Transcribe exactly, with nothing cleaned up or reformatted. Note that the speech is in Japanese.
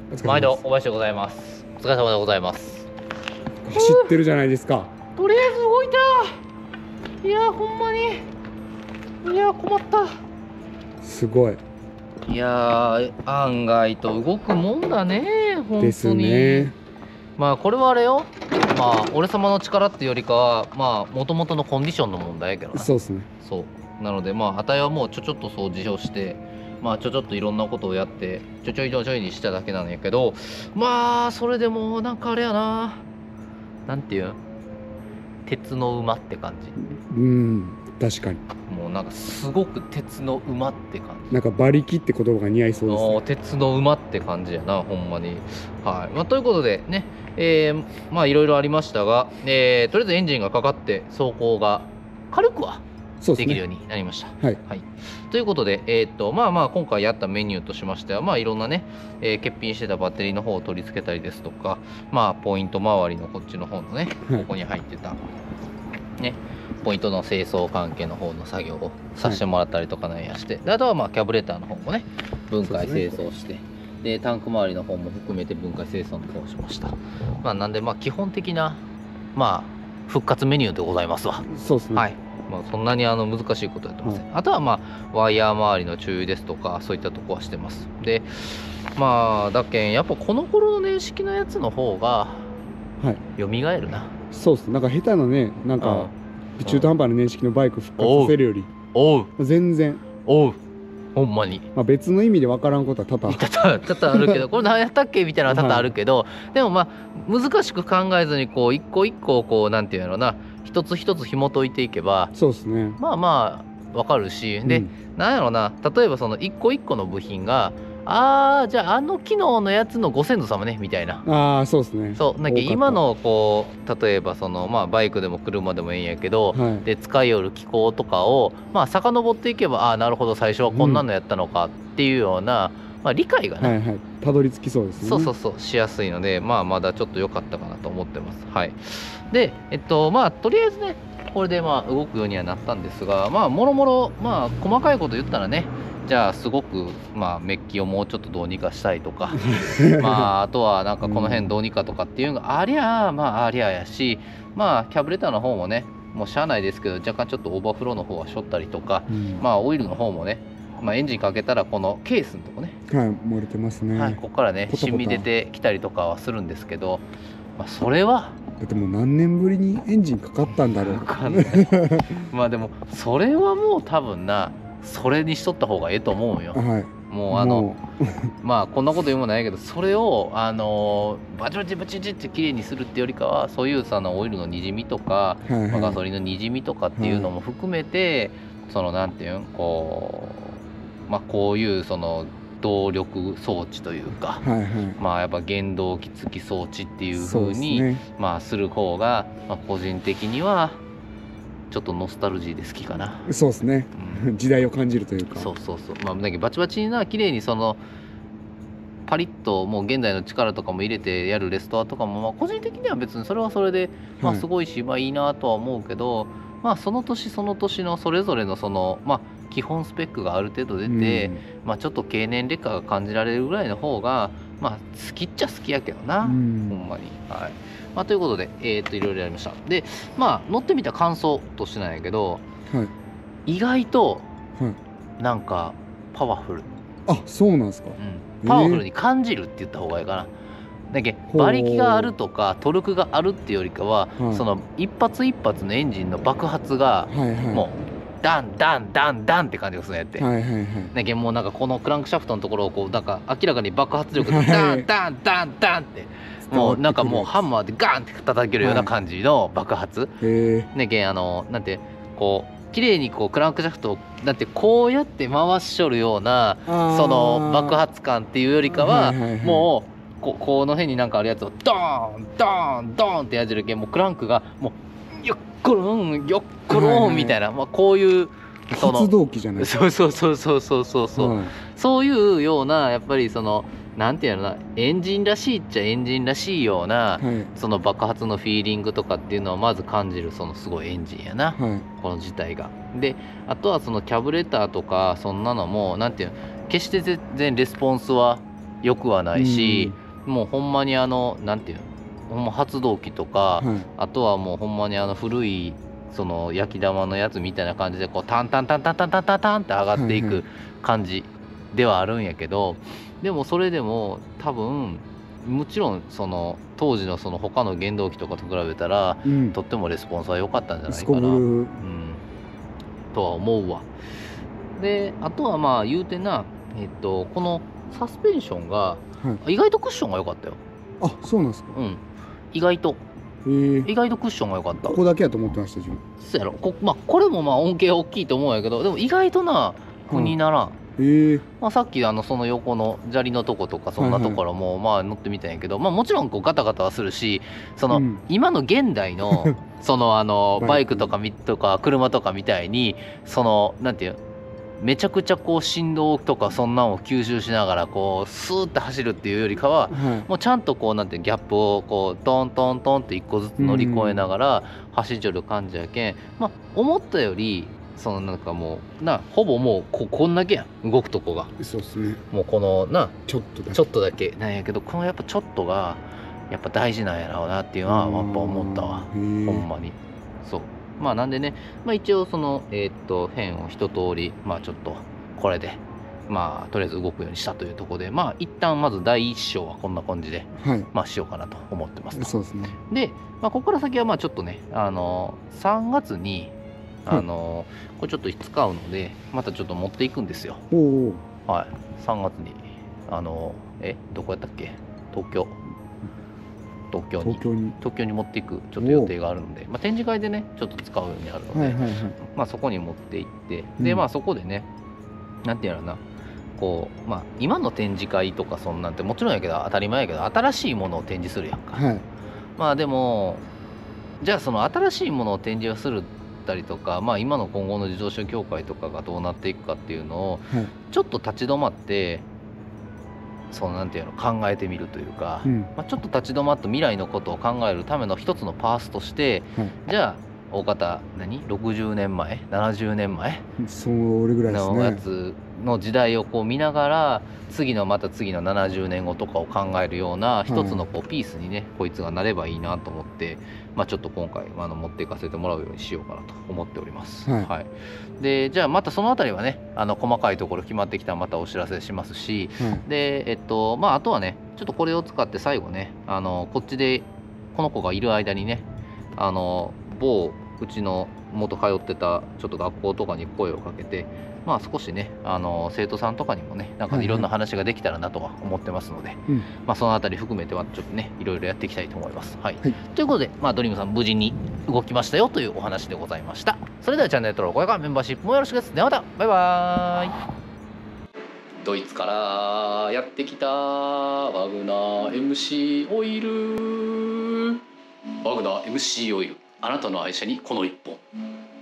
毎度小林でございます。お疲れ様でございます。 走ってるじゃないですか。 とりあえず動いた。いやほんまにいや困った。 すごい。 いや案外と動くもんだね本当に。 ですね。 まあこれはあれよ、まあ俺様の力っていうよりかはまあ元々のコンディションの問題やけどな。 そうですね。 そうなのでまああたいはもうちょちょっとそう自重してまあちょちょっといろんなことをやってちょちょいちょちょいにしただけなんやけど、まあそれでもなんかあれやな、なんていうん鉄の馬って感じ。 うん、確かに。 もうなんかすごく鉄の馬って感じ。 なんか馬力って言葉が似合いそうですね。 鉄の馬って感じやなほんまに。はい、まあ、ということでね、えー、まあいろいろありましたが、えー、とりあえずエンジンがかかって走行が軽くはできるようになりました。 はい、 はい、ということで、えー、っとまあまあ今回やったメニューとしましては、まあいろんなね、えー、欠品してたバッテリーの方を取り付けたりですとか、まあポイント周りのこっちの方のね、 はい、 ここに入ってたねポイントの清掃関係の方の作業をさせてもらったりとかなんやして、はい、であとはまあキャブレターの方もね分解清掃して、でタンク周りの方も含めて分解清掃の方をしました。まあなんでまあ基本的なまあ復活メニューでございますわ。 そうですね。 はい、まあ、そんなにあの難しいことやってません。はい、あとはまあワイヤー周りの注意ですとかそういったとこはしてます。でまあだけんやっぱこの頃の年式のやつの方がよみがえるな。はい、 そうっす。なんか下手なね、なんか中途半端な年式のバイク復活させるよりおう全然おうほんまに、 まあ、別の意味で分からんことは多々 多々多々あるけどこれ何やったっけみたいなのは多々あるけど、はい、でもまあ難しく考えずにこう一個一個こうなんていうのな一つ一つ紐解いていけばそうですね、 まあまあ分かるし、で、うん、なんやろな、例えばその一個一個の部品がああじゃああの機能のやつのご先祖様ねみたいな。 ああそうですね。 そうなんか今のこう例えばそのまあバイクでも車でもいいんやけど、はい、で使いよる機構とかをまあ遡っていけばああなるほど最初はこんなのやったのかっていうような、うん、まあ理解がね、はいはい、 たどり着きそうですね。 そうそうそうしやすいのでまあまだちょっと良かったかなと思ってます。はい。でえっとまあとりあえずねこれでまあ動くようにはなったんですが、まあもろもろまあ細かいこと言ったらね。じゃあすごくまあメッキをもうちょっとどうにかしたいとかまああとはなんかこの辺どうにかとかっていうのがありゃまあありゃやし、まあキャブレターの方もねもうしゃあないですけど若干ちょっとオーバーフローの方はしょったりとか、うん、まあオイルの方もね、まあ、エンジンかけたらこのケースのとこね、 はい、漏れてますね、 はい、ここからね染み出てきたりとかはするんですけど、まあ、それはだってもう何年ぶりにエンジンかかったんだろうまあでもそれはもう多分なそれにしとった方がええと思うよ。はい、もうあのまあこんなこと言うもないけどそれをあのバチバチバチバチって綺麗にするってよりかはそういうさのオイルのにじみとか、はいはい、まあ、ガソリンのにじみとかっていうのも含めて、はい、そのなんていうんこうまあこういうその動力装置というか、はいはい、まあやっぱ原動機付き装置っていう風に、ね、まあする方が、まあ、個人的にはちょっとノスタルジーで好きかな。 そうですね、うん、時代を感じるというか。 そうそうそう、まあ、だけどバチバチにな綺麗にそのパリッともう現代の力とかも入れてやるレストアとかも、まあ、個人的には別にそれはそれで、まあ、すごいし、はい、まあいいなとは思うけど、まあその年その年のそれぞれのそのまあ基本スペックがある程度出て、うん、まあちょっと経年劣化が感じられるぐらいの方がまあ好きっちゃ好きやけどな、うん、ほんまに。はい。まあ、ということで、えー、っといろいろやりました。でまあ乗ってみた感想としてなんやけど、はい、意外となんかパワフル、 はい、あそうなんですか、 うん、パワフルに感じるって言った方がいいかな。だけど馬力があるとかトルクがあるっていうよりかは、はい、その一発一発のエンジンの爆発がもうダンダンダンダンって感じがするんやって、はいはいはい、だけどもうなんかこのクランクシャフトのところをこうなんか明らかに爆発力でダンダンダンダンってもうなんかもうハンマーでガンって叩けるような感じの爆発、はい、ねけんあのなんてこう綺麗にこうクランクシャフトをだってこうやって回しとるようなその爆発感っていうよりかは、はいはいはい、もうここの辺になんかあるやつをドーンドーンドーンってやじるけんもうクランクがもうよっころんよっころんみたいな、はいはい、まあ、こういうその発動機じゃないそうそうそうそうそうそうそう、はい、そういうようなやっぱりそのなんていうのなエンジンらしいっちゃエンジンらしいような、はい、その爆発のフィーリングとかっていうのをまず感じるそのすごいエンジンやな、はい、この自体が。であとはそのキャブレターとかそんなのもなんていうの決して全然レスポンスはよくはないし、もうほんまにあのなんていうの、ほんま発動機とか、 はい、 あとはもうほんまにあの古いその焼き玉のやつみたいな感じでこうタンタンタンタンタンタンタンタンって上がっていく感じではあるんやけど、でもそれでも多分もちろんその当時のその他の原動機とかと比べたら、 うん、 とってもレスポンスは良かったんじゃないすかな、 こぶる、 うん、とは思うわ。であとはまあ言うてな、えっと、このサスペンションが、 はい、 意外とクッションが良かったよ。 あ、そうなんですか。 うん、意外とえー、 意外とクッションが良かった。 ここだけやと思ってました自分。 そうやろ、こ、まあ、これもまあ恩恵大きいと思うんやけど、でも意外とな苦にならん。 えー、 まあ、さっきあのその横の砂利のとことかそんなところもまあ乗ってみたんやけど、まあ、もちろんこうガタガタはするし、その、 うん、 今の現代のそのあのバイクとかみとか車とかみたいにそのなんていうめちゃくちゃこう振動とかそんなんを吸収しながらこうスーッて走るっていうよりかは、 はい、 もうちゃんとこうなんていうギャップをこうトントントンって一個ずつ乗り越えながら走っちゃる感じやけん、まあ思ったよりそのなんかもうなほぼもう こ, こんだけやん動くとこが。 そうですね。 もうこのなちょっとだけちょっとだけなんやけど、このやっぱちょっとがやっぱ大事なんやろうなっていうのはやっぱ思ったわ、ほんまに。そうまあなんでね、まあ、一応そのえー、っと辺を一通りまあちょっとこれでまあとりあえず動くようにしたというところで、まあ一旦まず第一章はこんな感じで、 はい、 まあしようかなと思ってますと。 そうですね。 で、まあ、ここから先はまあちょっとねあのさんがつにあの、これちょっと使うのでまたちょっと持っていくんですよ。 おお、 はい、さんがつにあのえどこやったっけ、東京東京に東京に東京に持っていくちょっと予定があるので、まあ、展示会でねちょっと使うようになるので、 はいはいはい、 まあ、そこに持って行って、 うん、 でまあそこでねなんていうのかなこう、まあ、今の展示会とかそんなんてもちろんやけど当たり前やけど新しいものを展示するやんか、 はい、 まあでもじゃあその新しいものを展示をするたりとか、まあ、今の今後の自動車協会とかがどうなっていくかっていうのをちょっと立ち止まってそのなんていうの考えてみるというか、 うん、 まあ、ちょっと立ち止まって未来のことを考えるための一つのパースとして、 はい、 じゃあ大方何ろくじゅうねんまえななじゅうねんまえそれぐらいですねのやつの時代をこう見ながら次のまた次のななじゅうねんごとかを考えるような一つのこうピースにね、こいつがなればいいなと思って、まあ、ちょっと今回あの持っていかせてもらうようにしようかなと思っております。 はいはい、でじゃあまたそのあたりはねあの細かいところ決まってきたらまたお知らせしますし、 はい、 でえっとまああとはねちょっとこれを使って最後ねあのこっちでこの子がいる間にねあの某うちの元通ってたちょっと学校とかに声をかけて、まあ少しねあの生徒さんとかにもねなんかいろんな話ができたらなとは思ってますので、 うん、 まあそのあたり含めてはちょっとねいろいろやっていきたいと思います。はい、 はい、 ということで、まあ、ドリームさん無事に動きましたよというお話でございました。それではチャンネル登録高評価メンバーシップもよろしくです。ではまたバイバーイ。ドイツからやってきたワグナー エムシー オイル、ワグナー エムシー オイル、あなたの愛車にこの一本。